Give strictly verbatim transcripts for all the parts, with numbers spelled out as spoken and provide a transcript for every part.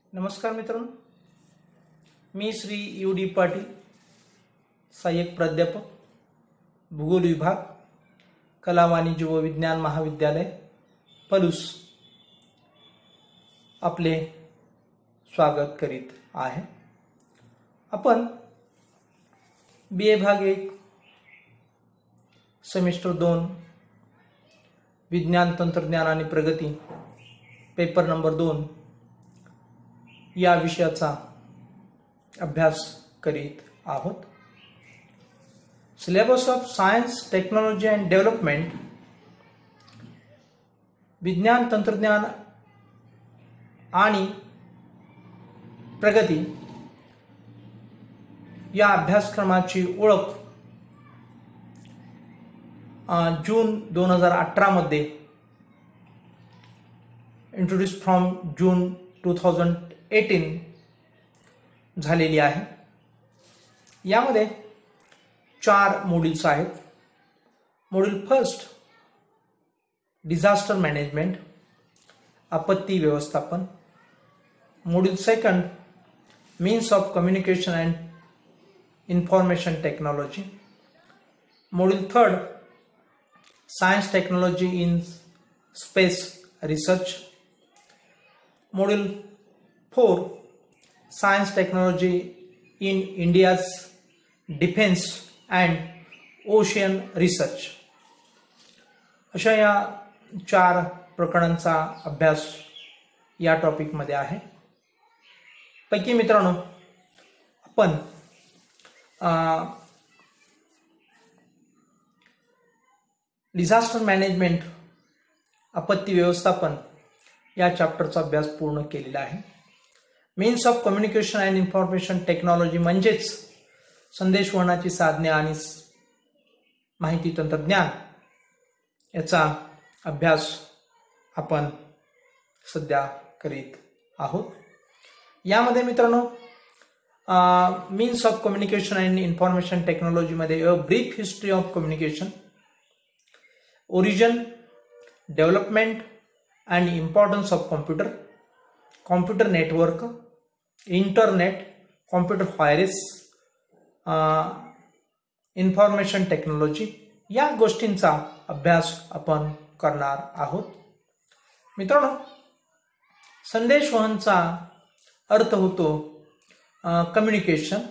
नमस्कार मित्रांनो, मी श्री यू डी पाटील, सहाय्यक प्राध्यापक, भूगोल विभाग, कला वाणिज्य व विज्ञान महाविद्यालय पलूस, आपले स्वागत करीत आहे। आपण बी ए भाग एक सेमिस्टर दोन विज्ञान तंत्रज्ञान आणि प्रगती पेपर नंबर दोन या विषयाचा अभ्यास करीत आहोत। Syllabus of science technology and development, विज्ञान तंत्रज्ञान आणि प्रगती या अभ्यासक्रमाची ओळख जून दोन हजार अठरा मध्ये introduce from June two thousand eighteen झालेली आहे। यामध्ये चार मॉड्यूल्स आहेत। मॉड्यूल फर्स्ट डिझास्टर मॅनेजमेंट, आपत्ती व्यवस्थापन। Module second means of communication and information technology. Module third science technology in space research. Module four science technology in India's defence and ocean research. अशा या चार प्रकरणांचा अभ्यास या टॉपिकमध्ये आहे। पैकी मित्रांनो, आपण डिझास्टर मॅनेजमेंट, आपत्ती व्यवस्थापन या चॅप्टरचा अभ्यास पूर्ण केलेला आहे। Means of communication and information technology म्हणजेच संदेशवहनाची साधने आणि माहिती तंत्रज्ञान याचा अभ्यास आपण सध्या करीत आहोत। यामध्ये मित्रांनो, means of communication and information technology मध्ये a brief history of communication, origin, development and importance of computer, computer network, internet, computer virus, information technology या गोष्टींचा अभ्यास आपण करणार आहोत। मित्रांनो, संदेशवहनचा अर्थ होतो कम्युनिकेशन,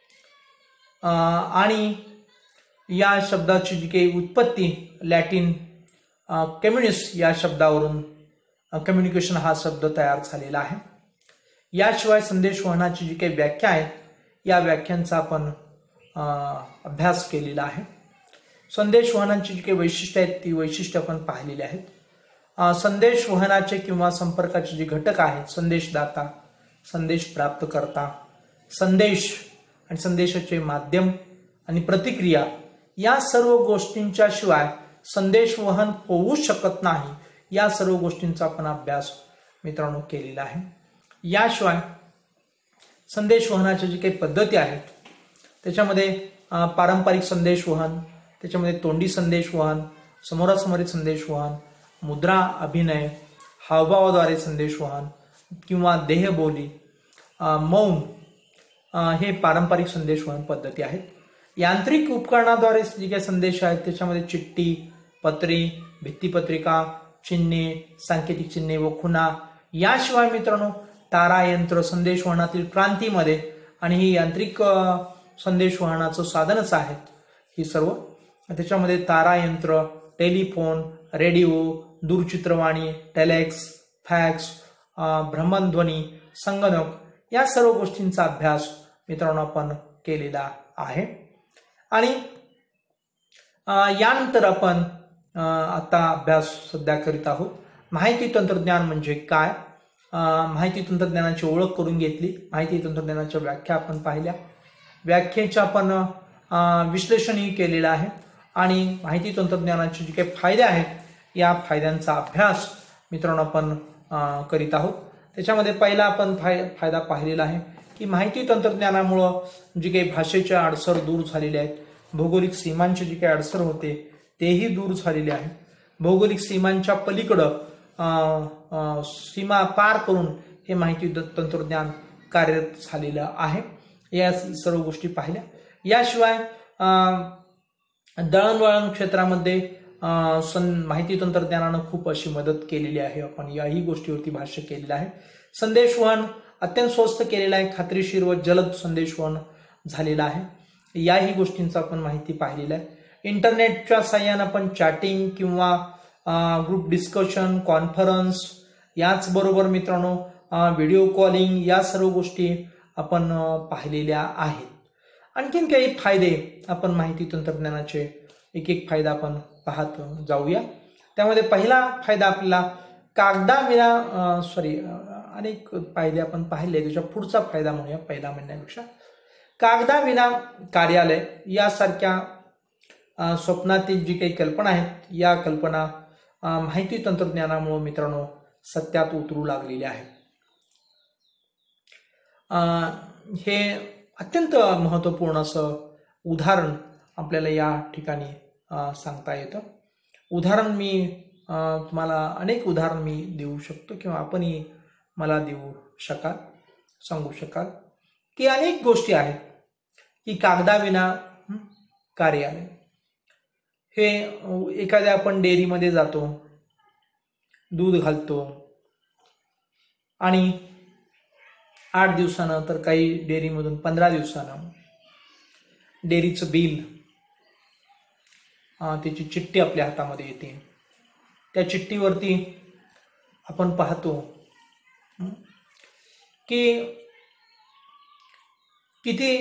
आणि या शब्दाची जी काही उत्पत्ती लॅटिन कम्युनिस या शब्दावरून कम्युनिकेशन हा शब्द तयार झालेला आहे। याशिवाय संदेशवहनाची जी काही व्याख्या आहेत या व्याख्यांचा आपण अभ्यास केलेला आहे। संदेशवहनाची जी काही वैशिष्ट्ये आहेत ती वैशिष्ट्ये आपण पाहिलेली आहेत। संदेशवहनाचे किंवा संपर्काचे जे घटक आहेत, संदेशदाता, संदेश प्राप्तकर्ता, संदेश आणि संदेशाचे माध्यम आणि प्रतिक्रिया, या सर्व गोष्टींच्या शिवाय संदेशवहन होऊ शकत नाही। या सर्व गोष्टींचा आपण अभ्यास मित्रांनो केलेला आहे। याशिवाय संदेशवहनाच्या जी काही पद्धती आहेत त्याच्यामध्ये पारंपरिक संदेशवहन, त्याच्यामध्ये तोंडी संदेशवहन, समोरासमोरी संदेशवहन, मुद्रा अभिनय, हावभावाद्वारे संदेशवहन किंवा देहबोली, मौन, हे पारंपरिक संदेशवहन पद्धती आहेत। यांत्रिक उपकरणाद्वारे जे काही संदेश आहेत त्याच्यामध्ये चिठ्ठी, पत्रे, भित्तिपत्रिका, चिन्हे, सांकेतिक चिन्हे व खुणा, याशिवाय मित्रांनो तारायंत्र संदेशवहनातील क्रांतीमध्ये, आणि ही यांत्रिक संदेशवहनाचं साधनच आहेत ही सर्व। त्याच्यामध्ये तारायंत्र, टेलिफोन, रेडिओ, दूरचित्रवाणी, टेलेक्स, फॅक्स, भ्रमणध्वनी, संगणक या सर्व गोष्टींचा अभ्यास मित्रांनो आपण केलेला आहे। आणि यानंतर आपण आता अभ्यास सध्या करीत आहोत माहिती तंत्रज्ञान म्हणजे काय। माहिती तंत्रज्ञानाची ओळख करून घेतली, माहिती तंत्रज्ञानाच्या व्याख्या आपण पाहिल्या, व्याख्येचे आपण विश्लेषणही केलेलं आहे, आणि माहिती तंत्रज्ञानाचे जे काही फायदे आहेत या फायद्यांचा अभ्यास मित्रांनो आपण करीत आहोत। त्याच्यामध्ये पहिला आपण फाय फायदा पाहिलेला आहे की माहिती तंत्रज्ञानामुळं जी काही भाषेचे अडसर दूर झालेले आहेत, भौगोलिक सीमांचे जे काही अडसर होते तेही दूर झालेले आहे। भौगोलिक सीमांच्या पलीकडं सीमा पार करून हे माहिती तंत्रज्ञान कार्यरत झालेलं आहे. या सर्व गोष्टी पाहिल्या. याशिवाय दळणवळण क्षेत्रामध्ये माहिती तंत्रज्ञानानं खूप अशी मदत केलेली आहे. आपण याही गोष्टीवरती भाष्य केलेलं आहे. संदेशवहन अत्यंत स्वस्त केलेलं आहे. खात्रीशीर व जलद संदेशवहन झालेलं आहे. याही गोष्टींचा आपण माहिती पाहिलेला आहे. इंटरनेटच्या साहाय्यानं आपण चॅटिंग किंवा ग्रुप डिस्कशन, कॉन्फरन्स, याचबरोबर मित्रांनो व्हिडिओ कॉलिंग, या सर्व गोष्टी आपण पाहिलेल्या आहेत. आणखीन काही फायदे आपण माहिती तंत्रज्ञानाचे एक एक फायदा आपण पाहत जाऊया. त्यामध्ये पहिला फायदा आपल्याला कागदाविना सॉरी अनेक फायदे आपण पाहिले, त्याच्या पुढचा फायदा म्हणूया पहिला म्हणण्यापेक्षा. कागदाविना कार्यालय यासारख्या स्वप्नातील जी काही कल्पना आहेत, या कल्पना माहिती तंत्रज्ञानामुळे मित्रांनो सत्यात उतरू लागलेल्या आहेत. हे अत्यंत महत्त्वपूर्ण असं उदाहरण आपल्याला या ठिकाणी सांगता येतं. उदाहरण मी तुम्हाला अनेक उदाहरण मी देऊ शकतो किंवा आपणही मला देऊ शकाल, सांगू शकाल की अनेक गोष्टी आहेत की कागदाविना कार्यालय. हे एखाद्या आपण डेअरीमध्ये जातो, दूध घालतो आणि आठ दिवसानं तर काही डेअरीमधून पंधरा दिवसानं डेअरीचं बिल, त्याची चिठ्ठी आपल्या हातामध्ये येते. त्या चिठ्ठीवरती आपण पाहतो की किती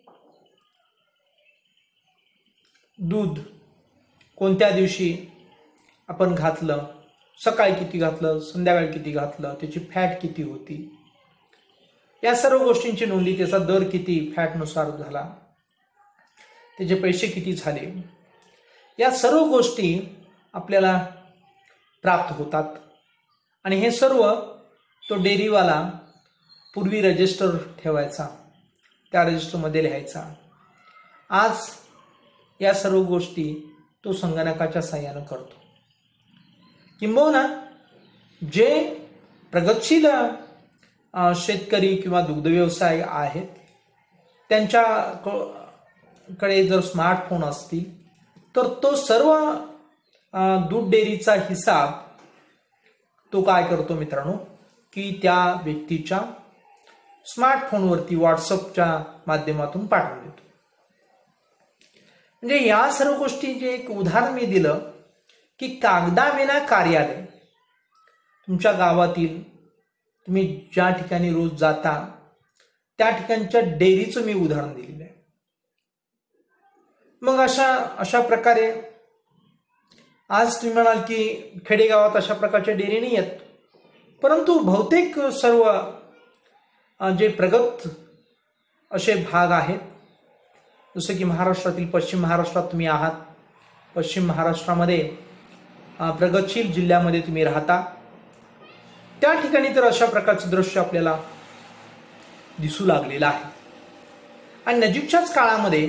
दूध कोणत्या दिवशी आपण घातलं, सकाळी किती घातलं, संध्याकाळी किती घातलं, त्याची फॅट किती होती, या सर्व गोष्टींची नोंदणी, त्याचा दर किती फॅटनुसार झाला, त्याचे पैसे किती झाले, या सर्व गोष्टी आपल्याला प्राप्त होतात. आणि हे सर्व तो डेअरीवाला पूर्वी रजिस्टर ठेवायचा, त्या रजिस्टरमध्ये लिहायचा. आज या सर्व गोष्टी तो संगणकाच्या साहाय्यानं करतो. किंबहुना जे प्रगतशील शेतकरी किंवा दुग्ध व्यवसाय आहेत, त्यांच्याकडे जर स्मार्टफोन असतील तर तो सर्व दूध डेअरीचा हिसाब तो काय करतो मित्रांनो की त्या व्यक्तीच्या स्मार्टफोनवरती व्हॉट्सअपच्या माध्यमातून पाठवून देतो. म्हणजे या सर्व गोष्टी जे एक उदाहरण मी दिलं की कागदाविना कार्यालय. तुमच्या गावातील तुम्ही ज्या ठिकाणी रोज जाता त्या ठिकाणच्या डेअरीचं मी उदाहरण दिलेलं आहे. मग अशा अशा प्रकारे आज तुम्ही म्हणाल की खेडेगावात अशा प्रकारच्या डेअरी नाही आहेत, परंतु बहुतेक सर्व जे प्रगत असे भाग आहेत, जसं की महाराष्ट्रातील पश्चिम महाराष्ट्रात तुम्ही आहात, पश्चिम महाराष्ट्रामध्ये प्रगतशील जिल्ह्यामध्ये तुम्ही राहता, त्या ठिकाणी तर अशा प्रकारचं दृश्य आपल्याला दिसू लागलेलं आहे. आणि नजीकच्याच काळामध्ये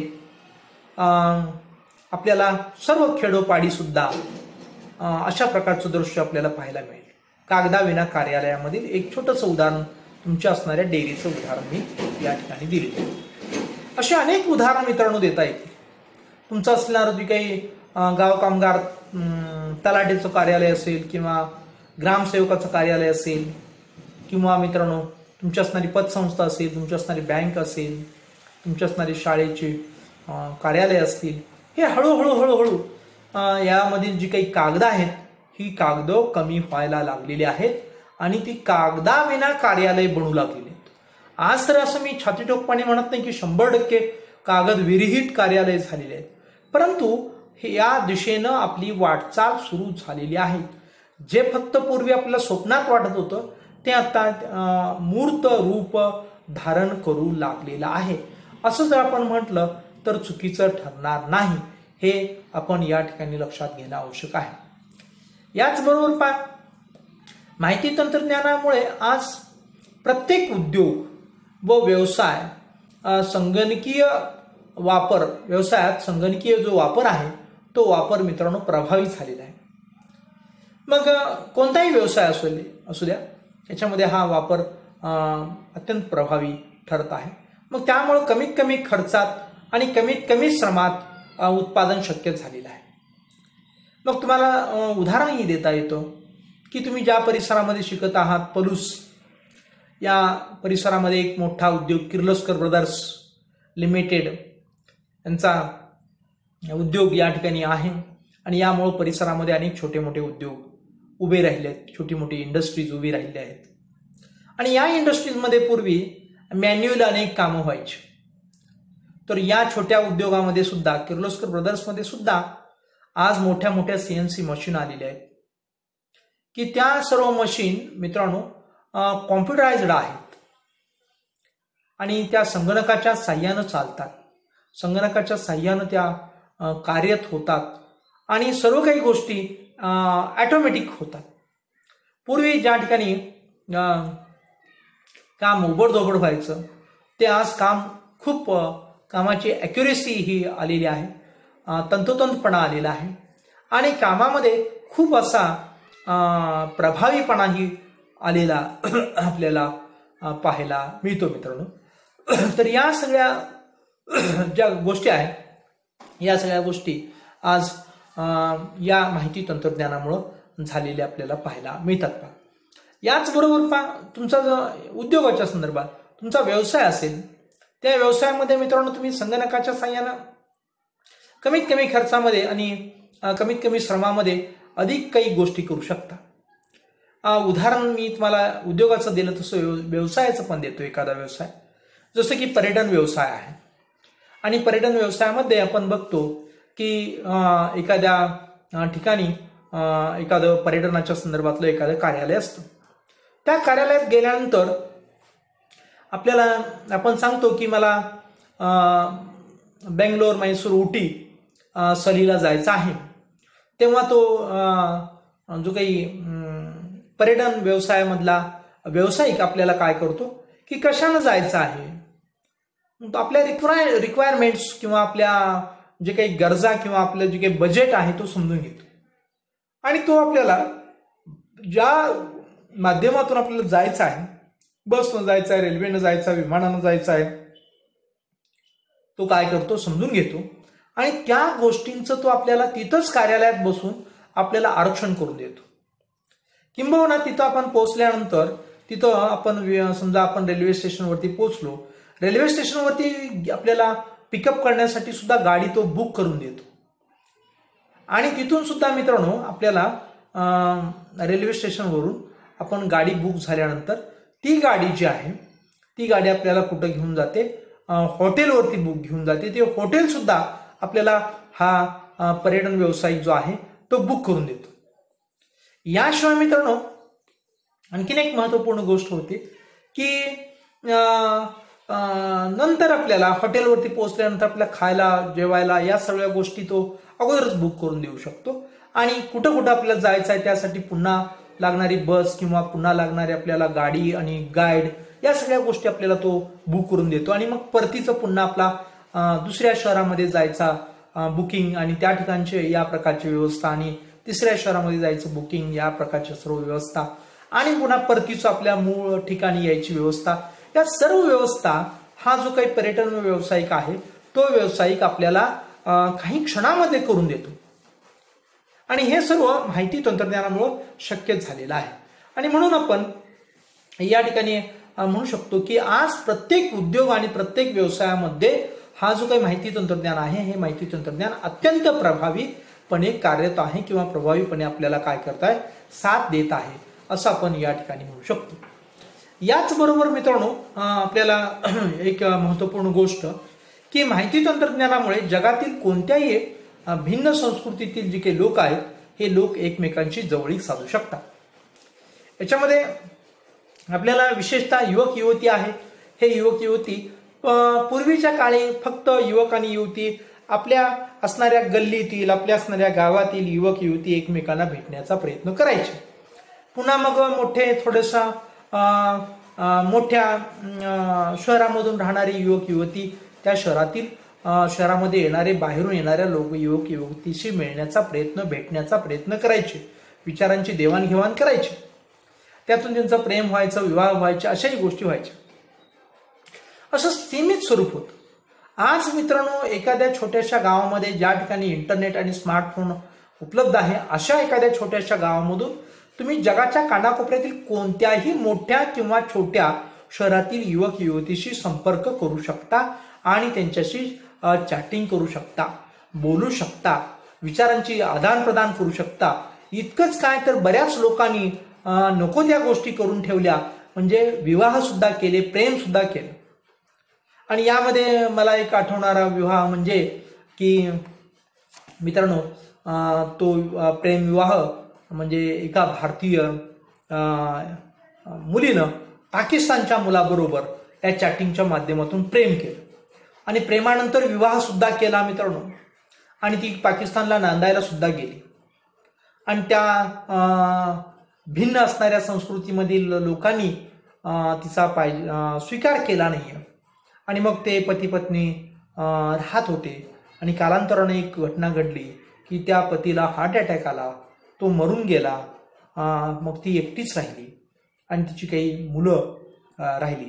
आपल्याला सर्व खेडोपाडी सुद्धा अशा प्रकारचं दृश्य आपल्याला पाहायला मिळेल. कागदाविना कार्यालयामधील एक छोटंसं उदाहरण तुमच्या असणाऱ्या डेअरीचं उदाहरण मी या ठिकाणी दिलेलं आहे. असे अनेक उदाहरण मित्रांनो देता येतील. तुमचं असणारं जे काही गाव कामगार तलाठीचं कार्यालय असेल किंवा ग्रामसेवकाचं कार्यालय असेल किंवा मित्रांनो तुमची असणारी पतसंस्था असेल, तुमची असणारी बँक असेल, तुमची असणारी शाळेची कार्यालय असतील, हे हळूहळू हळूहळू यामधील जी काही कागद आहेत ही कागद कमी व्हायला लागलेली आहेत आणि ती कागदाविना कार्यालय बनू लागलेली आहेत. आज तर असं मी छातीठोकपणे म्हणत नाही की शंभर टक्के कागद विरहित कार्यालय झालेले आहेत, परंतु या दिशेनं आपली वाटचाल सुरू झालेली आहे. जे फक्त पूर्वी आपल्याला स्वप्नात वाटत होतं ते आता मूर्त रूप धारण करू लागलेलं आहे. असं जर आपण म्हटलं तर चुकीचं ठरणार नाही, हे आपण या ठिकाणी लक्षात घेणं आवश्यक आहे. याचबरोबर पहा, माहिती तंत्रज्ञानामुळे आज प्रत्येक उद्योग व व्यवसाय संगणकीय वापर, व्यवसायात संगणकीय जो वापर आहे तो वापर मित्रांनो प्रभावी झालेला आहे. मग कोणताही व्यवसाय असू दे असू द्या, याच्यामध्ये हा वापर अत्यंत प्रभावी ठरत आहे. मग त्यामुळे कमीत कमी खर्चात आणि कमीत कमी श्रमात उत्पादन शक्य झालेलं आहे. मग तुम्हाला उदाहरणही देता येतं की तुम्ही ज्या परिसरामध्ये शिकत आहात, पलूस या परिसरामध्ये एक मोठा उद्योग किर्लोस्कर ब्रदर्स लिमिटेड यांचा उद्योग या ठिकाणी आहे आणि यामुळे परिसरामध्ये अनेक छोटे मोठे उद्योग उभे राहिले आहेत, छोटी मोठी इंडस्ट्रीज उभी राहिल्या आहेत. आणि या इंडस्ट्रीजमध्ये पूर्वी मॅन्युअल अनेक कामं व्हायची. तर या छोट्या उद्योगामध्ये सुद्धा किर्लोस्कर ब्रदर्समध्ये सुद्धा आज मोठ्या मोठ्या सीएनसी मशीन आलेल्या आहेत की त्या सर्व मशीन मित्रांनो कॉम्प्युटराइज्ड आहेत आणि त्या संगणकाच्या साह्यानं चालतात. संगणकाच्या साह्यानं त्या कार्यरत होतात आणि सर्व काही गोष्टी ऑटोमॅटिक होतात. पूर्वी ज्या ठिकाणी काम ओबडधोबड व्हायचं ते आज काम खूप कामाची ॲक्युरेसी ही आलेली आहे, तंतोतंतपणा आलेला आहे आणि कामामध्ये खूप असा प्रभावीपणाही आलेला आपल्याला पाहायला मिळतो मित्रांनो. तर या सगळ्या ज्या गोष्टी आहेत या सगळ्या गोष्टी आज या माहिती तंत्रज्ञानामुळे झालेल्या आपल्याला पाहायला मिळतात. पा याचबरोबर पा तुमचा जो उद्योगाच्या संदर्भात तुमचा व्यवसाय असेल त्या व्यवसायामध्ये मित्रांनो तुम्ही संगणकाच्या साह्यानं कमीत कमी खर्चामध्ये आणि कमीत कमी श्रमामध्ये अधिक काही गोष्टी करू शकता. उदाहरण मी तुम्हाला उद्योगाचं दिलं तसं व्यवसायाचं पण देतो. एखादा व्यवसाय जसं की पर्यटन व्यवसाय आहे आणि पर्यटन व्यवसायामध्ये आपण बघतो की एखाद्या ठिकाणी एखादं पर्यटनाच्या संदर्भातलं एखादं कार्यालय असतं. त्या कार्यालयात गेल्यानंतर आपल्याला आपण सांगतो की मला बेंगलोर, मैसूर, उटी सहलीला जायचं आहे. तेव्हा तो जो काही पर्यटन व्यवसायामधला व्यावसायिक आपल्याला काय करतो की कशानं जायचं आहे, आपल्या रिक्वायर रिक्वायरमेंट्स किंवा आपल्या जे काही गरजा किंवा आपलं जे काही बजेट आहे तो समजून घेतो आणि तो आपल्याला ज्या माध्यमातून आपल्याला जायचं आहे, बसनं जायचं आहे, रेल्वेनं जायचं आहे, विमानानं जायचं आहे, तो काय करतो समजून घेतो आणि त्या गोष्टींचं तो आपल्याला तिथंच कार्यालयात बसून आपल्याला आरक्षण करून देतो. किंबहुना तिथं आपण पोहोचल्यानंतर तिथं आपण समजा आपण रेल्वे स्टेशनवरती पोहोचलो, रेल्वे स्टेशनवरती आपल्याला पिकअप करण्यासाठी सुद्धा गाडी तो बुक करून देतो आणि तिथून सुद्धा मित्रांनो आपल्याला रेल्वे स्टेशनवरून आपण गाडी बुक झाल्यानंतर ती गाडी जी आहे ती गाडी आपल्याला कुठं घेऊन जाते, हॉटेलवरती बुक घेऊन जाते. ते हॉटेल सुद्धा आपल्याला हा पर्यटन व्यावसायिक जो आहे तो बुक करून देतो. याशिवाय मित्रांनो आणखीन एक महत्त्वपूर्ण गोष्ट होती की नंतर आपल्याला हॉटेलवरती पोहोचल्यानंतर आपल्याला खायला जेवायला या सगळ्या गोष्टी तो अगोदरच बुक करून देऊ शकतो आणि कुठं कुठं आपल्याला जायचं आहे त्यासाठी पुन्हा लागणारी बस किंवा पुन्हा लागणारी आपल्याला गाडी आणि गाईड या सगळ्या गोष्टी आपल्याला तो बुक करून देतो आणि मग परतीचं पुन्हा आपला दुसऱ्या शहरामध्ये जायचा बुकिंग आणि त्या ठिकाणचे या प्रकारची व्यवस्था आणि तिसऱ्या शहरामध्ये जायचं बुकिंग या प्रकारच्या सर्व व्यवस्था आणि पुन्हा परतीचं आपल्या मूळ ठिकाणी यायची व्यवस्था, या सर्व व्यवस्था हा जो काही पर्यटन व्यावसायिक आहे तो व्यावसायिक आपल्याला काही क्षणामध्ये करून देतो आणि हे सर्व माहिती तंत्रज्ञानामुळे शक्य झालेलं आहे. आणि म्हणून आपण या ठिकाणी म्हणू शकतो की आज प्रत्येक उद्योग आणि प्रत्येक व्यवसायामध्ये हा जो काही माहिती तंत्रज्ञान आहे हे माहिती तंत्रज्ञान अत्यंत प्रभावीपणे कार्यरत आहे किंवा प्रभावीपणे आपल्याला काय करत आहे, साथ देत आहे असं आपण या ठिकाणी म्हणू शकतो. याचबरोबर मित्रांनो आपल्याला एक महत्त्वपूर्ण गोष्ट की माहिती तंत्रज्ञानामुळे जगातील कोणत्याही भिन्न संस्कृतीतील जे काही लोक आहेत हे लोक एकमेकांची जवळीक साधू शकतात. याच्यामध्ये आपल्याला विशेषतः युवक युवती आहेत. हे युवक युवती पूर्वीच्या काळी फक्त युवक आणि युवती आपल्या असणाऱ्या गल्लीतील आपल्या असणाऱ्या गावातील युवक युवती एकमेकांना भेटण्याचा प्रयत्न करायचे. पुन्हा मग मोठे थोडंसं मोठ्या शहरामधून राहणारी युवक युवती त्या शहरातील शहरामध्ये येणारे बाहेरून येणाऱ्या लोक युवक युवतीशी मिळण्याचा प्रयत्न भेटण्याचा प्रयत्न करायचे, विचारांची देवाणघेवाण करायची. त्यातून त्यांचं प्रेम व्हायचं, विवाह व्हायचे, अशाही गोष्टी व्हायच्या. असं सीमित स्वरूप होतं. आज मित्रांनो, एखाद्या छोट्याशा गावामध्ये ज्या ठिकाणी इंटरनेट आणि स्मार्टफोन उपलब्ध आहे, अशा एखाद्या छोट्याशा गावामधून तुम्ही जगाच्या कानाकोपऱ्यातील कोणत्याही मोठ्या किंवा छोट्या शहरातील युवक युवतीशी संपर्क करू शकता आणि त्यांच्याशी चॅटिंग करू शकता, बोलू शकता, विचारांची आदान प्रदान करू शकता. इतकंच काय तर बऱ्याच लोकांनी नको त्या गोष्टी करून ठेवल्या, म्हणजे विवाह सुद्धा केले, प्रेम सुद्धा केलं. आणि यामध्ये मला एक आठवणारा विवाह म्हणजे की मित्रांनो, तो प्रेम विवाह म्हणजे एका भारतीय मुलीनं पाकिस्तानच्या मुलाबरोबर त्या चॅटिंगच्या माध्यमातून प्रेम केलं आणि प्रेमानंतर विवाह सुद्धा केला मित्रांनो. आणि ती पाकिस्तानला नांदायला सुद्धा गेली आणि त्या भिन्न असणाऱ्या संस्कृतीमधील लोकांनी तिचा पाहिजे स्वीकार केला नाही. आणि मग ते पती पत्नी राहत होते आणि कालांतराने एक घटना घडली की त्या पतीला हार्ट अटॅक आला, तो मरून गेला. मग ती एकटीच राहिली आणि तिची काही मुलं राहिली.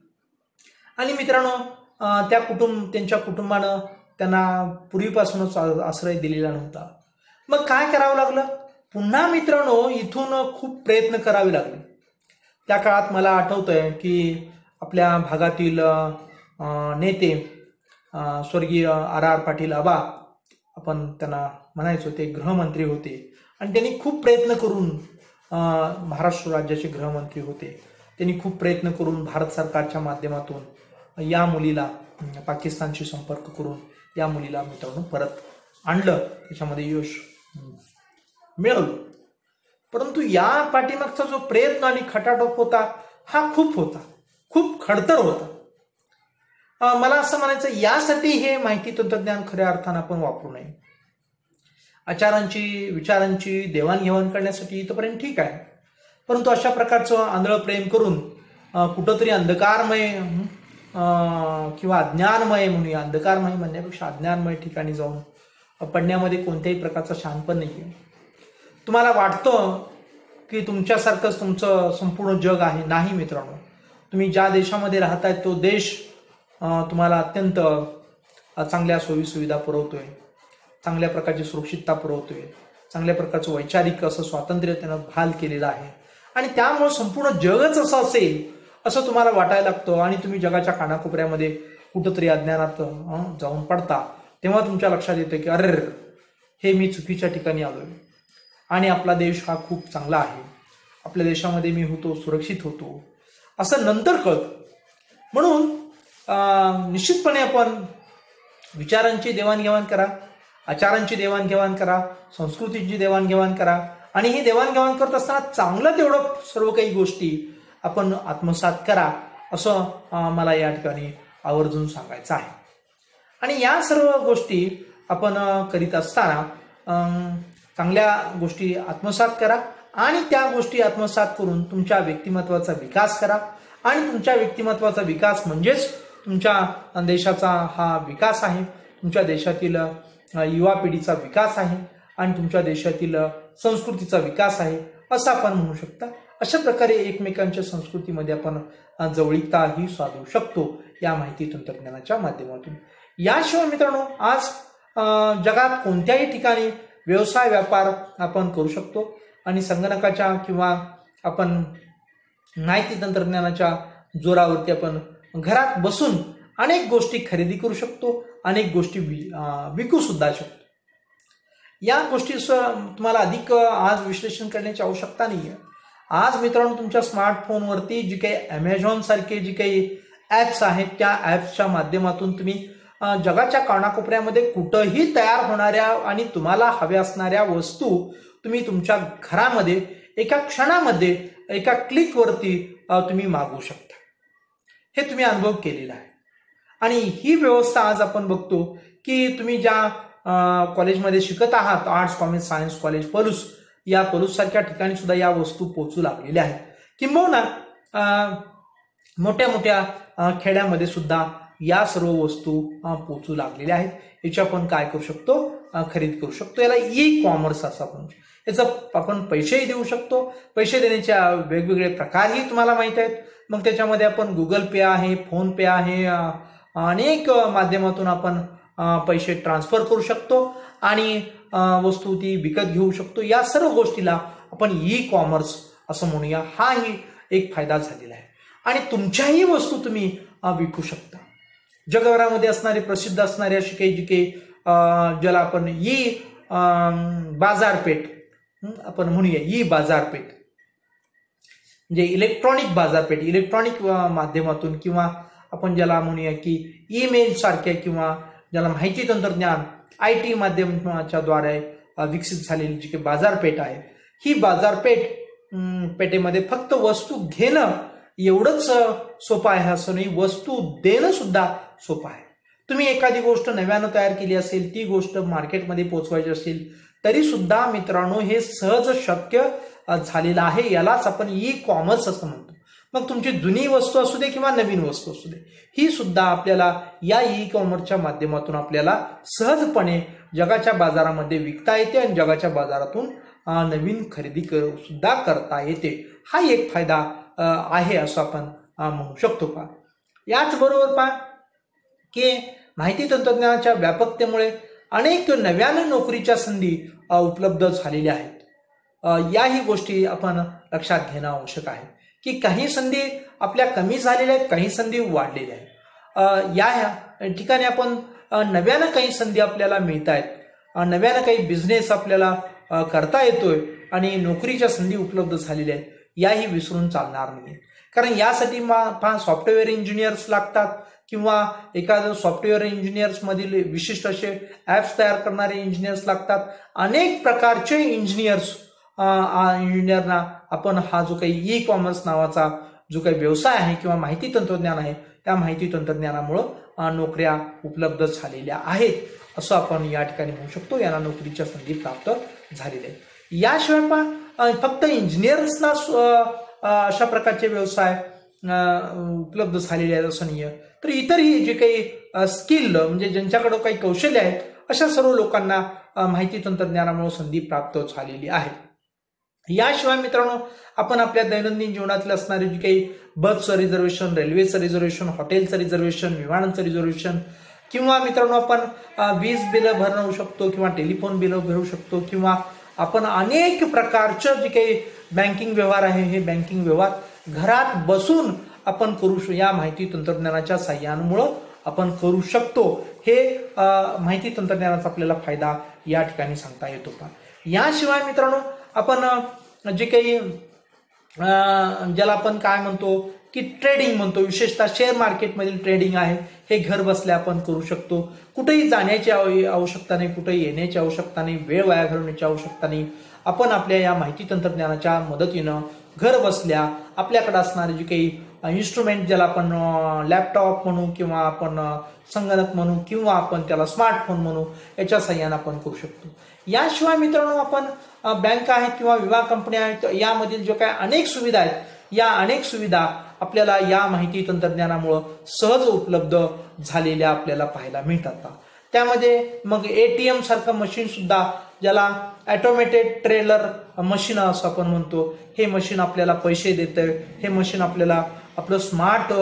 आणि मित्रांनो, त्या कुटुंब त्यांच्या कुटुंबानं त्यांना पूर्वीपासूनच आश्रय दिलेला नव्हता. मग काय करावं लागलं? पुन्हा मित्रांनो, इथून खूप प्रयत्न करावे लागले. त्या काळात मला आठवतंय की आपल्या भागातील नेते स्वर्गीय आर आर पाटील आबा, आपण त्यांना म्हणायचो, ते गृहमंत्री होते आणि त्यांनी खूप प्रयत्न करून, महाराष्ट्र राज्याचे गृहमंत्री होते, त्यांनी खूप प्रयत्न करून भारत सरकारच्या माध्यमातून या मुलीला पाकिस्तानशी संपर्क करून या मुलीला मित्रांनो परत आणलं, त्याच्यामध्ये यश मिळवलं. परंतु या पाठीमागचा जो प्रयत्न आणि खटाटोप होता हा खूप होता, खूप खडतर होता. मला असं म्हणायचं, यासाठी हे माहिती तंत्रज्ञान खऱ्या अर्थानं आपण वापरू नये. आचारांची, विचारांची देवाणघेवाण करण्यासाठी इथपर्यंत ठीक आहे, परंतु अशा प्रकारचं आंधळं प्रेम करून कुठंतरी अंधकारमय किंवा अज्ञानमय म्हणूया, अंधकारमय म्हणण्यापेक्षा अज्ञानमय ठिकाणी जाऊन पडण्यामध्ये कोणत्याही प्रकारचा शहाणपण नाही आहे. तुम्हाला वाटतं की तुमच्यासारखंच तुमचं संपूर्ण जग आहे. नाही मित्रांनो, तुम्ही ज्या देशामध्ये राहताय तो देश तुम्हाला अत्यंत चांगल्या सोयीसुविधा पुरवतोय, चांगल्या प्रकारची सुरक्षितता पुरवतोय, चांगल्या प्रकारचं वैचारिक असं स्वातंत्र्य त्यानं बहाल केलेलं आहे. आणि त्यामुळे संपूर्ण जगच असं असेल असं तुम्हाला वाटायला लागतं आणि तुम्ही जगाच्या कानाकोपऱ्यामध्ये कुठंतरी अज्ञानात जाऊन पडता. तेव्हा तुमच्या लक्षात येतं की अरे, हे मी चुकीच्या ठिकाणी आलोय आणि आपला देश हा खूप चांगला आहे, आपल्या देशामध्ये मी होतो, सुरक्षित होतो, असं नंतर कळतं. म्हणून निश्चितपणे आपण विचारांची देवाणघेवाण करा, आचारांची देवाणघेवाण करा, संस्कृतीची देवाणघेवाण करा आणि ही देवाणघेवाण करत असताना चांगलं तेवढं सर्व काही गोष्टी आपण आत्मसात करा, असं मला या ठिकाणी आवर्जून सांगायचं आहे. आणि या सर्व गोष्टी आपण करीत असताना चांगल्या गोष्टी आत्मसात करा आणि त्या गोष्टी आत्मसात करून तुमच्या व्यक्तिमत्वाचा विकास करा. आणि तुमच्या व्यक्तिमत्वाचा विकास म्हणजेच तुमच्या देशाचा हा विकास आहे, तुमच्या देशातील युवा पिढीचा विकास आहे आणि तुमच्या देशातील संस्कृतीचा विकास आहे, असं आपण म्हणू शकता. अशा प्रकारे एकमेकांच्या संस्कृतीमध्ये आपण जवळीकताही साधू शकतो या माहिती तंत्रज्ञानाच्या माध्यमातून. याशिवाय मित्रांनो, आज जगात कोणत्याही ठिकाणी व्यवसाय व्यापार आपण करू शकतो आणि संगणकाच्या किंवा आपण माहिती तंत्रज्ञानाच्या जोरावरती आपण घरात बसून अनेक गोष्टी खरेदी करू शकतो, अनेक गोष्टी विकू सुद्धा शकतो. या गोष्टीचं तुम्हाला अधिक आज विश्लेषण करण्याची आवश्यकता नाही आहे. आज मित्रांनो, तुमच्या स्मार्टफोनवरती जी काही ॲमेझॉन सारखे जी काही ॲप्स आहेत त्या ॲप्सच्या माध्यमातून तुम्ही जगाच्या कानाकोपऱ्यामध्ये कुठंही तयार होणाऱ्या आणि तुम्हाला हव्या असणाऱ्या वस्तू तुम्ही तुमच्या घरामध्ये एका क्षणामध्ये एका क्लिकवरती तुम्ही मागवू शकता. हे तुम्ही अनुभव केलेला आहे. आणि ही व्यवस्था आज आपण बघतो की तुम्ही ज्या कॉलेजमध्ये शिकत आहात, arts commerce science college Palus, या पलूस सारख्या ठिकाणी सुद्धा या वस्तू पोहोचू लागलेल्या आहेत. किंबहुना मोठ्या मोठ्या खेड्यामध्ये सुद्धा या सर्व वस्तू पोचू लागलेल्या आहेत. याची आपण काय करू शकतो, खरेदी करू शकतो. याला ई कॉमर्स असं आपण याचा आपण पैसेही देऊ शकतो. पैसे देण्याच्या वेगवेगळे प्रकारही तुम्हाला माहित आहेत. मग त्याच्यामध्ये आपण गुगल पे आहे, फोन पे आहे, अनेक माध्यमातून आपण पैसे ट्रान्सफर करू शकतो आणि वस्तू ती विकत घेऊ शकतो. या सर्व गोष्टीला आपण ई कॉमर्स असं म्हणूया. हाही एक फायदा झालेला आहे. आणि तुमच्याही वस्तू तुम्ही विकू शकता. जगभरामध्ये असणारे प्रसिद्ध असणारे अशी काही जी काही ज्याला आपण ई बाजारपेठ आपण म्हणूया, ई बाजारपेठ म्हणजे इलेक्ट्रॉनिक बाजारपेठ, इलेक्ट्रॉनिक माध्यमातून किंवा आपण ज्याला म्हणूया की ईमेल सारख्या किंवा ज्याला माहिती तंत्रज्ञान आय टी माध्यमाच्या द्वारे विकसित झालेली जी काही बाजारपेठ आहे, ही बाजारपेठ पेठेमध्ये फक्त वस्तू घेणं एवढंच सोपं आहे असं नाही, वस्तू देणं सुद्धा सोपं आहे. तुम्ही एखादी गोष्ट नव्यानं तयार केली असेल, ती गोष्ट मार्केटमध्ये पोहोचवायची असेल तरी सुद्धा मित्रांनो हे सहज शक्य झालेलं आहे. यालाच आपण ई कॉमर्स असं म्हणतो. मग तुमची जुनी वस्तू असू दे किंवा नवीन वस्तू असू दे, ही सुद्धा आपल्याला या ई कॉमर्सच्या माध्यमातून आपल्याला सहजपणे जगाच्या बाजारामध्ये विकता येते आणि जगाच्या बाजारातून नवीन खरेदी सुद्धा करता येते. हा एक फायदा आहे असं आपण म्हणू शकतो. का याचबरोबर पहा की माहिती तंत्रज्ञानाच्या व्यापकतेमुळे अनेक नव्यानं नोकरीच्या संधी उपलब्ध झालेल्या आहेत. याही गोष्टी आपण लक्षात घेणं आवश्यक आहे की काही संधी आपल्या कमी झालेल्या आहेत, काही संधी वाढलेल्या आहेत. या ठिकाणी आपण नव्यानं काही संधी आपल्याला मिळत आहेत, नव्यानं काही बिझनेस आपल्याला करता येतोय आणि नोकरीच्या संधी उपलब्ध झालेल्या आहेत, याही विसरून चालणार नाही. कारण यासाठी पहा सॉफ्टवेअर इंजिनियर्स लागतात किंवा एखादं सॉफ्टवेअर इंजिनियर्स मधील विशिष्ट असे ऍप्स तयार करणारे इंजिनियर्स लागतात. अनेक प्रकारचे इंजिनियर्स इंजिनियरना आपण हा जो काही ई कॉमर्स नावाचा जो काही व्यवसाय आहे किंवा माहिती तंत्रज्ञान आहे, त्या माहिती तंत्रज्ञानामुळं नोकऱ्या उपलब्ध झालेल्या आहेत असं आपण या ठिकाणी म्हणू शकतो. यांना नोकरीच्या संधी प्राप्त झालेल्या आहेत. याशिवाय पहा फक्त इंजिनियर्सना अशा प्रकारचे व्यवसाय उपलब्ध झालेले आहेत असं नाही, तर इतरही जे काही स्किल म्हणजे ज्यांच्याकडे काही कौशल्य आहेत अशा सर्व लोकांना माहिती तंत्रज्ञानामुळे संधी प्राप्त झालेली आहे. याशिवाय मित्रांनो आपण आपल्या दैनंदिन जीवनातील असणारे जे काही बसचं रिझर्वेशन, रेल्वेचं रिझर्वेशन, हॉटेलचं रिझर्वेशन, विमानांचं रिझर्वेशन किंवा मित्रांनो आपण वीज बिलं भरू शकतो किंवा टेलिफोन बिलं भरू शकतो किंवा आपण अनेक प्रकारचं जे काही बँकिंग व्यवहार आहे हे बँकिंग व्यवहार घरात बसून आपण करू शकतो. या माहिती तंत्रज्ञानाच्या साह्यामुळं आपण करू शकतो. हे माहिती तंत्रज्ञानाचा आपल्याला फायदा या ठिकाणी सांगता येतो. का याशिवाय मित्रांनो आपण जे काही ज्याला आपण काय म्हणतो की ट्रेडिंग म्हणतो, विशेषतः शेअर मार्केटमधील ट्रेडिंग आहे, हे घर बसल्या आपण करू शकतो. कुठेही जाण्याची आवश्यकता नाही, कुठेही येण्याची आवश्यकता नाही, वेळ वाया घालवण्याची आवश्यकता नाही. आपण आपल्या या माहिती तंत्रज्ञानाच्या मदतीनं घर बसल्या आपल्याकडे असणारे जे काही इन्स्ट्रुमेंट ज्याला आपण लॅपटॉप म्हणू किंवा आपण संगणक म्हणू किंवा आपण त्याला स्मार्टफोन म्हणू, याच्या साह्याने आपण करू शकतो. याशिवाय मित्रांनो आपण बँक आहेत किंवा विमा कंपन्या आहेत, यामधील जे काही अनेक सुविधा आहेत, या अनेक सुविधा आपल्याला या माहिती तंत्रज्ञानामुळे सहज उपलब्ध झालेल्या आपल्याला पाहायला मिळतात. त्यामध्ये मग एटीएम सारखं मशीन सुद्धा ज्याला ऑटोमेटेड ट्रेलर मशीन असं आपण म्हणतो, हे मशीन आपल्याला पैसे देतं. हे मशीन आपल्याला आपलं स्मार्ट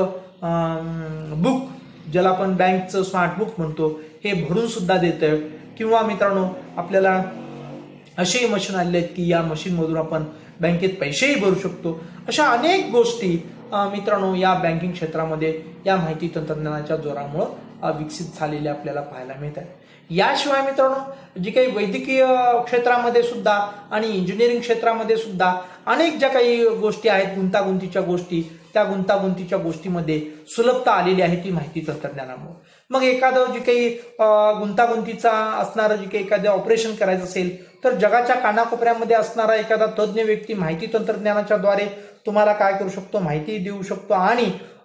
बुक ज्याला आपण बँकचं स्मार्ट बुक म्हणतो हे भरून सुद्धा देतं. किंवा मित्रांनो आपल्याला असेही मशीन आले आहेत की या मशीनमधून आपण बँकेत पैसेही भरू शकतो. अशा अनेक गोष्टी मित्रांनो या बँकिंग क्षेत्रामध्ये या माहिती तंत्रज्ञानाच्या जोरामुळं विकसित झालेल्या आपल्याला पाहायला मिळतात. याशिवाय मित्रांनो जी काही वैद्यकीय क्षेत्रामध्ये सुद्धा आणि इंजिनिअरिंग क्षेत्रामध्ये सुद्धा अनेक ज्या काही गोष्टी आहेत गुंतागुंतीच्या गोष्टी, त्या गुंतागुंतीच्या गोष्टीमध्ये सुलभता आलेली आहे ती माहिती तंत्रज्ञानामुळे. मग एखादं जे काही गुंतागुंतीचा असणारं जे काही एखादं ऑपरेशन करायचं असेल तर जगाच्या कानाकोपऱ्यामध्ये असणारा एखादा तज्ज्ञ व्यक्ती माहिती तंत्रज्ञानाच्या द्वारे तुम्हाला काय करू शकतो, माहिती देऊ शकतो आणि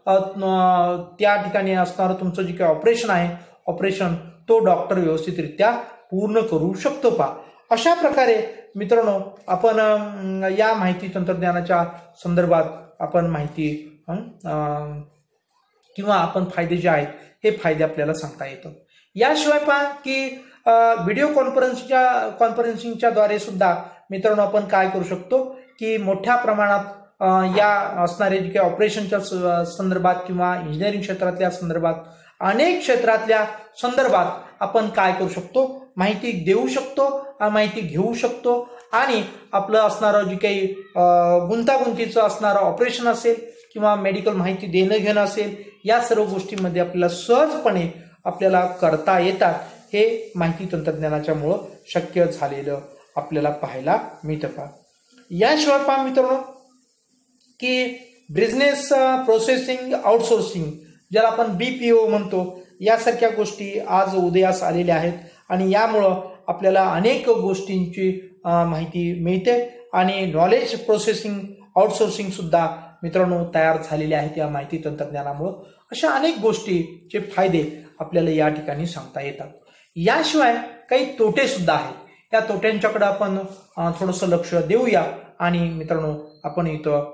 त्या ठिकाणी असणारं तुमचं जे काही ऑपरेशन आहे ऑपरेशन तो डॉक्टर व्यवस्थितरित्या पूर्ण करू शकतो. पा अशा प्रकारे मित्रांनो आपण या माहिती तंत्रज्ञानाच्या संदर्भात आपण माहिती किंवा आपण फायदे जे आहेत हे फायदे आपल्याला सांगता येतात. याशिवाय पहा की व्हिडिओ कॉन्फरन्सच्या कॉन्फरन्सिंगच्या द्वारे सुद्धा मित्रांनो आपण काय करू शकतो की मोठ्या प्रमाणात या असणारे जे काही ऑपरेशनच्या संदर्भात किंवा इंजिनिअरिंग क्षेत्रातल्या संदर्भात अनेक क्षेत्रातल्या संदर्भात आपण काय करू शकतो, माहिती देऊ शकतो, माहिती घेऊ शकतो आणि आपलं असणारं जे काही गुंतागुंतीचं असणारं ऑपरेशन असेल किंवा मेडिकल माहिती देणं घेणं असेल या सर्व गोष्टींमध्ये आपल्याला सहजपणे आपल्याला करता येतात. हे माहिती तंत्रज्ञानाच्या मुळे शक्य झालेलं आपल्याला पाहायला मिळतं. पहा याशिवाय पहा मित्रांनो की बिझनेस प्रोसेसिंग आउटसोर्सिंग ज्याला आपण बीपीओ म्हणतो यासारख्या गोष्टी आज उदयास आलेल्या आहेत आणि यामुळं आपल्याला अनेक गोष्टींची माहिती मिळते आणि नॉलेज प्रोसेसिंग आउटसोर्सिंग सुद्धा मित्रांनो तयार झालेले आहेत या माहिती तंत्रज्ञानामुळे. अशा अनेक गोष्टीचे फायदे आपल्याला या ठिकाणी सांगता येतात. याशिवाय काही तोटे सुद्धा आहेत. या तोट्यांच्याकडे आपण थोडंसं लक्ष देऊया आणि मित्रांनो आपण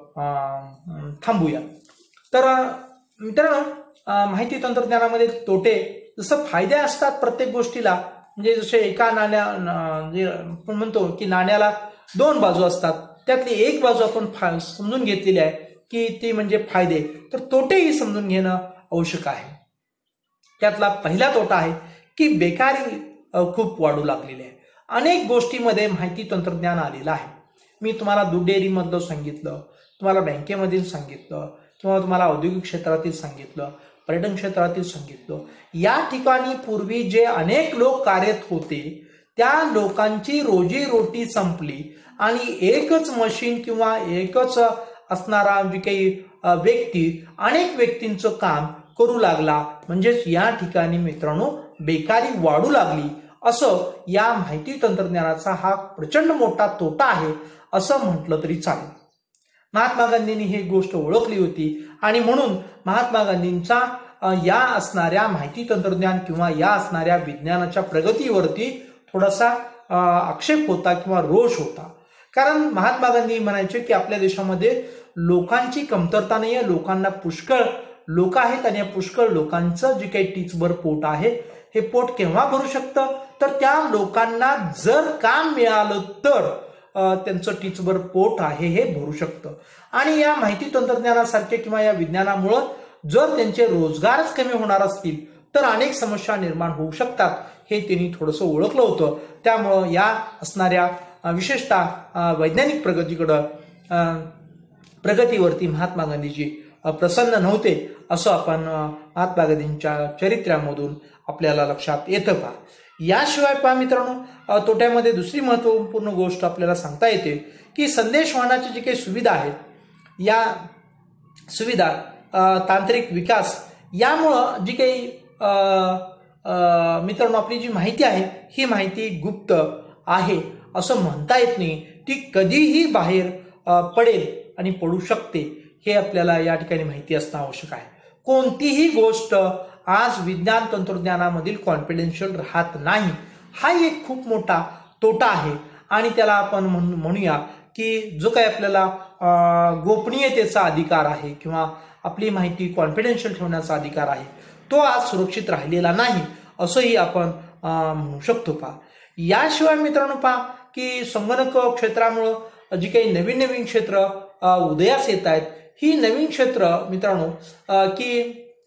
इथं थांबूया. तर मित्रांनो माहिती तंत्रज्ञानामध्ये तोटे जसं फायदे असतात प्रत्येक गोष्टीला, म्हणजे जसे एका नाण्या आपण म्हणतो की नाण्याला दोन बाजू असतात, त्यातली एक बाजू आपण समजून घेतलेली आहे की ती म्हणजे फायदे, तर तोटेही समजून घेणं आवश्यक आहे. त्यातला पहिला तोटा आहे की बेकारी खूप वाढू लागलेली आहे. अनेक गोष्टीमध्ये माहिती तंत्रज्ञान आलेलं आहे. मी तुम्हाला दूध डेअरीमधलं सांगितलं, तुम्हाला बँकेमधील सांगितलं किंवा तुम्हाला औद्योगिक क्षेत्रातील सांगितलं, पर्यटन क्षेत्रातील सांगितलं. या ठिकाणी पूर्वी जे अनेक लोक कार्यरत होते त्या लोकांची रोजीरोटी संपली आणि एकच मशीन किंवा एकच असणारा जी काही व्यक्ती अनेक व्यक्तींचं काम करू लागला. म्हणजेच या ठिकाणी मित्रांनो बेकारी वाढू लागली. असं या माहिती तंत्रज्ञानाचा हा प्रचंड मोठा तोटा आहे असं म्हटलं तरी चालेल. महात्मा गांधींनी ही गोष्ट ओळखली होती आणि म्हणून महात्मा गांधींचा या असणाऱ्या माहिती तंत्रज्ञान किंवा या असणाऱ्या विज्ञानाच्या प्रगतीवरती थोडासा आक्षेप होता किंवा रोष होता. कारण महात्मा गांधी म्हणायचे की आपल्या देशामध्ये लोकांची कमतरता नाही आहे, लोकांना पुष्कळ लोक आहेत आणि या पुष्कळ लोकांचं जे काही टीचभर पोट आहे हे पोट केव्हा भरू शकतं, तर त्या लोकांना जर काम मिळालं तर त्यांचं टीचभर पोट आहे हे भरू शकतं. आणि या माहिती तंत्रज्ञानासारखे किंवा या विज्ञानामुळं जर त्यांचे रोजगारच कमी होणार असतील तर अनेक समस्या निर्माण होऊ शकतात हे त्यांनी थोडंसं ओळखलं होतं. त्यामुळं या असणाऱ्या विशेषतः वैज्ञानिक प्रगतीकडं प्रगतीवरती महात्मा गांधीजी प्रसन्न नव्हते असं आपण महात्मा गांधींच्या चरित्रामधून आपल्याला लक्षात येतं. पहा याशिवाय पहा मित्रांनो तोट्यामध्ये दुसरी महत्त्वपूर्ण गोष्ट आपल्याला सांगता येते की संदेशवहनाची जी काही सुविधा आहेत या सुविधा तांत्रिक विकास यामुळं जी काही मित्रांनो आपली जी माहिती आहे ही माहिती गुप्त आहे असं म्हणता येत नाही. ती कधीही बाहेर पडेल आणि पडू शकते हे आपल्याला या ठिकाणी माहिती असणं आवश्यक आहे. कोणतीही गोष्ट आज विज्ञान तंत्रज्ञानामधील कॉन्फिडेन्शियल राहत नाही. हा एक खूप मोठा तोटा आहे आणि त्याला आपण म्हणूया की जो काही आपल्याला गोपनीयतेचा अधिकार आहे किंवा आपली माहिती कॉन्फिडेन्शियल ठेवण्याचा अधिकार आहे तो आज सुरक्षित राहिलेला नाही असंही आपण म्हणू शकतो. पहा याशिवाय मित्रांनो पहा की संगणक क्षेत्रामुळं जी काही नवीन नवीन क्षेत्र उदयास येत आहेत ही नवीन क्षेत्र मित्रांनो की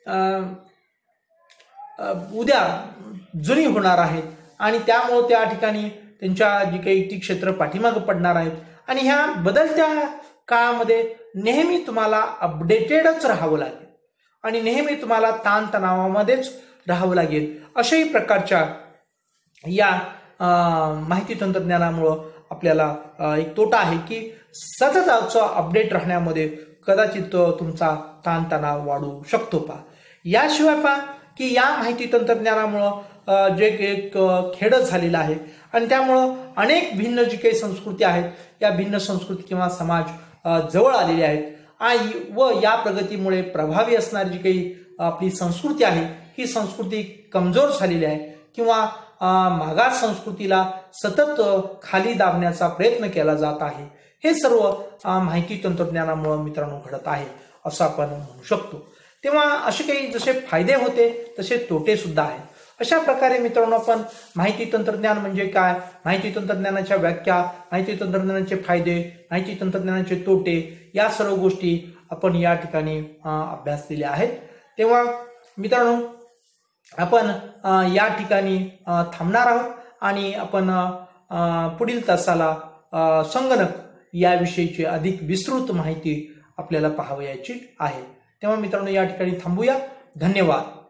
उद्या जुनी होणार आहेत आणि त्यामुळे त्या ठिकाणी त्यांच्या जी काही ती क्षेत्र पाठीमागे पडणार आहेत आणि ह्या बदलत्या काळामध्ये नेहमी तुम्हाला अपडेटेडच राहावं लागेल आणि नेहमी तुम्हाला ताणतणावामध्येच राहावं लागेल. अशाही प्रकारच्या या माहिती तंत्रज्ञानामुळं आपल्याला एक तोटा आहे की सततच अपडेट राहण्यामध्ये कदाचित तुमचा ताणतणाव वाढू शकतो. पहा याशिवाय पहा की या माहिती तंत्रज्ञानामुळं जे एक खेडच झालेलं आहे आणि त्यामुळं अनेक भिन्न जी काही संस्कृती आहेत या भिन्न संस्कृती किंवा समाज जवळ आलेले आहेत आणि व या प्रगतीमुळे प्रभावी असणारी जी काही आपली संस्कृती आहे ही संस्कृती कमजोर झालेली आहे किंवा मागास संस्कृतीला सतत खाली दाबण्याचा प्रयत्न केला जात आहे. हे सर्व माहिती तंत्रज्ञानामुळे मित्रांनो घडत आहे असं आपण म्हणू शकतो. तेव्हा असे काही जसे फायदे होते तसे तोटे सुद्धा आहेत. अशा प्रकारे मित्रांनो आपण माहिती तंत्रज्ञान म्हणजे काय, माहिती तंत्रज्ञानाच्या व्याख्या, माहिती तंत्रज्ञानाचे फायदे, माहिती तंत्रज्ञानाचे तोटे या सर्व गोष्टी आपण या ठिकाणी अभ्यासलेल्या आहेत. तेव्हा मित्रांनो आपण या ठिकाणी थांबणार आहोत आणि आपण पुढील तासाला संगणक याविषयीची अधिक विस्तृत माहिती आपल्याला पाहावयाची आहे. तेव्हा मित्रांनो या ठिकाणी थांबूया. धन्यवाद.